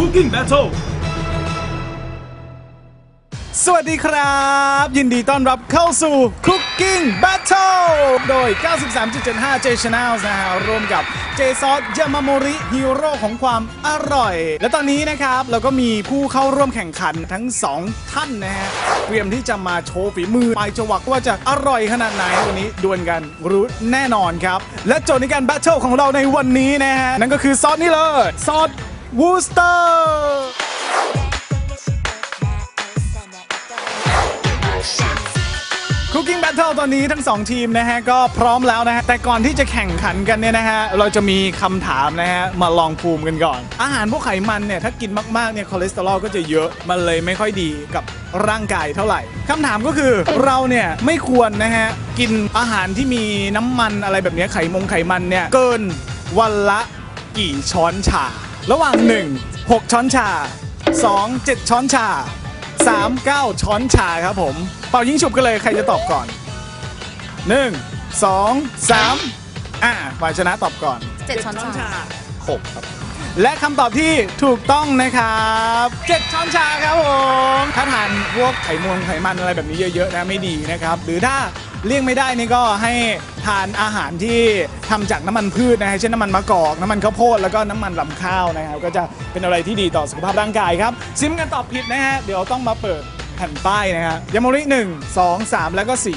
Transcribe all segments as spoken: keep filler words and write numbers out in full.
Cooking Battle สวัสดีครับยินดีต้อนรับเข้าสู่ Cooking Battle โดย เก้าสิบสามจุดเจ็ดห้า J Channel นะฮะร่วมกับ J Sauce Yamamori ฮีโร่ของความอร่อย และตอนนี้นะครับเราก็มีผู้เข้าร่วมแข่งขันทั้งสองท่านนะฮะเตรียมที่จะมาโชว์ฝีมือไปจะหวังว่าจะอร่อยขนาดไหนวันนี้ดวลกันรู้แน่นอนครับและโจทย์ในการ Battle ของเราในวันนี้นะฮะนั่นก็คือซอสนี่เลยซอสวูสเตอร์Cooking Battle ตอนนี้ทั้งสองทีมนะฮะก็พร้อมแล้วนะฮะแต่ก่อนที่จะแข่งขันกันเนี่ยนะฮะเราจะมีคำถามนะฮะมาลองภูมิกันก่อนอาหารพวกไขมันเนี่ยถ้ากินมากๆเนี่ยคอเลสเตอรอลก็จะเยอะมันเลยไม่ค่อยดีกับร่างกายเท่าไหร่คำถามก็คือเราเนี่ยไม่ควรนะฮะกินอาหารที่มีน้ำมันอะไรแบบนี้ไขมงไขมันเนี่ยเกินวันละกี่ช้อนชาระหว่างหนึ่ง หกช้อนชาสอง เจ็ดช้อนชาสาม เก้าช้อนชาครับผมเป่ายิงฉุบกันเลยใครจะตอบก่อนหนึ่ง สอง สามอ่ะฝ่ายชนะตอบก่อนเจ็ดช้อนชาหกครับและคำตอบที่ถูกต้องนะครับเจ็ดช้อนชาครับผมถ้าทานพวกไขมันไขมันอะไรแบบนี้เยอะๆนะไม่ดีนะครับหรือถ้าเลี่ยงไม่ได้นี่ก็ให้ทานอาหารที่ทำจากน้ำมันพืชนะฮะเช่นน้ำมันมะกอกน้ำมันข้าวโพดแล้วก็น้ำมันลำข้าวนะครับก็จะเป็นอะไรที่ดีต่อสุขภาพร่างกายครับซิมกันตอบผิดนะฮะเดี๋ยวต้องมาเปิดแผ่นป้ายนะฮะยาโมริหนึ่ง สอง สามแล้วก็สี่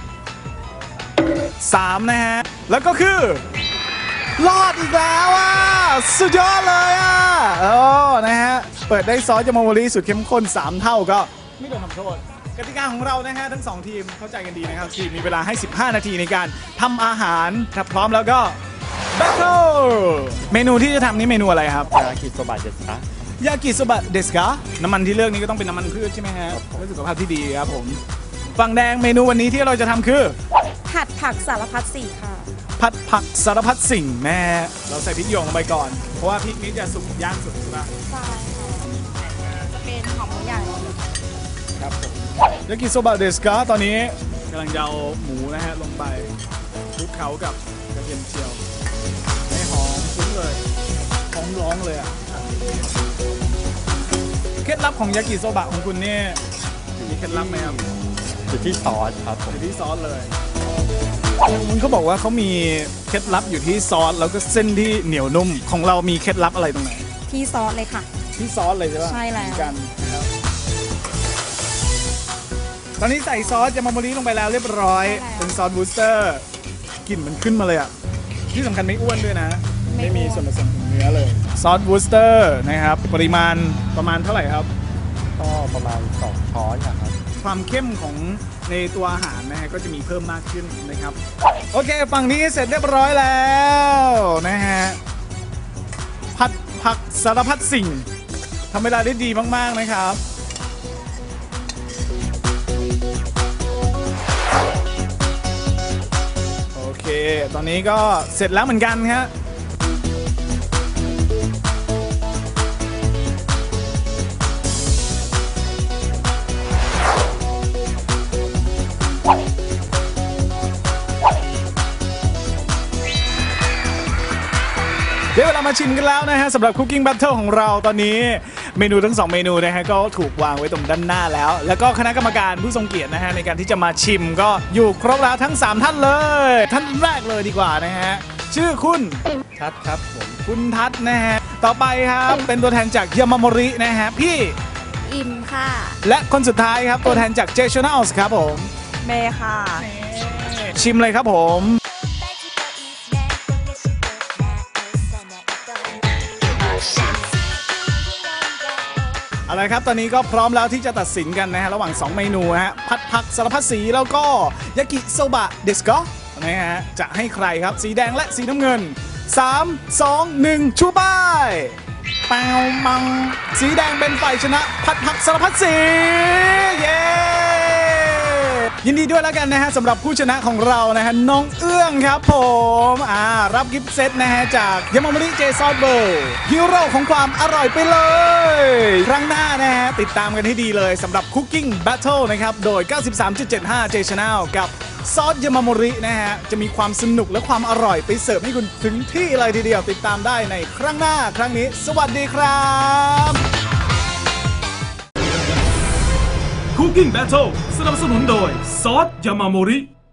สามนะฮะแล้วก็คือรอดอีกแล้วอ่ะสุดยอดเลยอ่ะโอ้นะฮะเปิดได้ซอสยาโมริสุดเข้มข้นสามเท่าก็ไม่โดนทำโทษกติกาของเรานะฮะทั้งสองทีมเข้าใจกันดีนะครับทีมมีเวลาให้สิบห้านาทีในการทำอาหารถ้าพร้อมแล้วก็ Battle เมนูที่จะทำนี่เมนูอะไรครับยากิโซบะเดสกะยากิโซบะเดสกะน้ำมันที่เลือกนี้ก็ต้องเป็นน้ำมันพืชใช่ไหมฮะเพื่อสุขภาพที่ดีครับผมฝั่งแดงเมนูวันนี้ที่เราจะทำคือผัดผักสารพัดสิ่งค่ะผัดผักสารพัดสิ่งแม่เราใส่พริกหยวกลงไปก่อนเพราะว่าพริกนี้จะสุกย่างสุดใช่ไหมใช่ค่ะจะเป็นหอมใหญ่ครับผมยากิโซบะเดสกะตอนนี้กำลังจะเอาหมูนะฮะลงไปคลุกเคล้ากับกระเทียมเจียวให้หอมฟุ้งเลยหอมร้องเลยอ่ะเคล็ดลับของยากิโซบะของคุณเนี่ยมีเคล็ดลับไหมครับอยู่ที่ซอสครับอยู่ที่ซอสเลยมันเขาบอกว่าเขามีเคล็ดลับอยู่ที่ซอสแล้วก็เส้นที่เหนียวนุ่มของเรามีเคล็ดลับอะไรตรงไหนที่ซอสเลยค่ะที่ซอสเลยใช่ไหมใช่แล้วกันนะครับตอนนี้ใส่ซอสยามาโมริลงไปแล้วเรียบร้อยเป็นซอสบูสเตอร์กลิ่นมันขึ้นมาเลยอ่ะที่สำคัญไม่อ้วนด้วยนะไม่มีส่วนผสมของเนื้อเลยซอสบูสเตอร์นะครับปริมาณประมาณเท่าไหร่ครับก็ประมาณสองช้อนครับความเข้มของในตัวอาหารนะฮะก็จะมีเพิ่มมากขึ้นนะครับโอเคฝั่งนี้เสร็จเรียบร้อยแล้วนะฮะผัดผักสารพัดสิ่งทำเวลาได้ดีมากๆนะครับโอเคตอนนี้ก็เสร็จแล้วเหมือนกันครับเดี๋ยวเวลามาชิมกันแล้วนะฮะสำหรับ Cooking Battle ของเราตอนนี้เมนูทั้งสองเมนูนะฮะก็ถูกวางไว้ตรงด้านหน้าแล้วแล้วก็คณะกรรมการผู้ทรงเกียรตินะฮะในการที่จะมาชิมก็อยู่ครบแล้วทั้งสามท่านเลยท่านแรกเลยดีกว่านะฮะชื่อคุณทัศครับผมคุณทัศนะฮะต่อไปครับเป็นตัวแทนจากยามาโมรินะฮะพี่อิมค่ะและคนสุดท้ายครับตัวแทนจาก J Channel ครับผมเมย์ค่ะชิมเลยครับผมเอาละครับตอนนี้ก็พร้อมแล้วที่จะตัดสินกันนะฮะระหว่างสองเมนูฮะผัดผักสารพัดสีแล้วก็ยากิโซบะเดสกะนะฮะจะให้ใครครับสีแดงและสีน้ำเงินสาม สอง หนึ่งชูป้ายเปามังสีแดงเป็นฝ่ายชนะผัดผักสารพัดสีเย้ยินดีด้วยแล้วกันนะฮะสำหรับผู้ชนะของเรานะฮะน้องเอื้องครับผมอ่ารับกิฟต์เซตนะฮะจากยามาโมริเจซอสเบิลฮีโร่ของความอร่อยไปเลยครั้งหน้านะฮะติดตามกันให้ดีเลยสำหรับ Cooking Battle นะครับโดย เก้าสิบสามจุดเจ็ดห้า J Channel กับซอสยามาโมรินะฮะจะมีความสนุกและความอร่อยไปเสิร์ฟให้คุณถึงที่เลยทีเดียวติดตามได้ในครั้งหน้าครั้งนี้สวัสดีครับ Cooking Battle สนับสนุนโดยซอสยามาโมริ